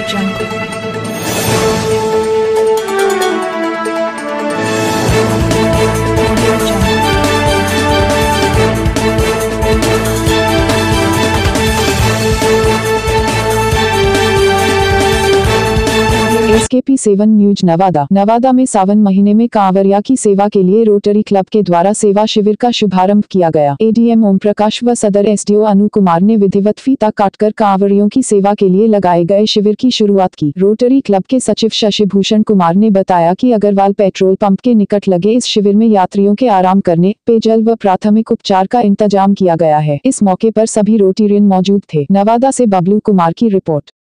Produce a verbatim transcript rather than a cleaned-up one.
S K P seven news Nawada. Nawada में सावन महीने में कांवरिया की सेवा के लिए रोटरी क्लब के द्वारा सेवा शिविर का शुभारंभ किया गया। ए डी एम ओम प्रकाश व सदर S D O Anu Kumar ने विधिवत फीता काटकर कांवरियों की सेवा के लिए लगाए गए शिविर की शुरुआत की। रोटरी क्लब के सचिव शशि भूषण कुमार ने बताया कि अग्रवाल पेट्रोल पंप के निकट लगे इस शिविर में यात्रियों के आराम करने, पेयजल व प्राथमिक उपचार का इंतजाम किया गया है। इस मौके पर सभी रोटेरियन मौजूद थे। नवादा से बबलू कुमार की रिपोर्ट।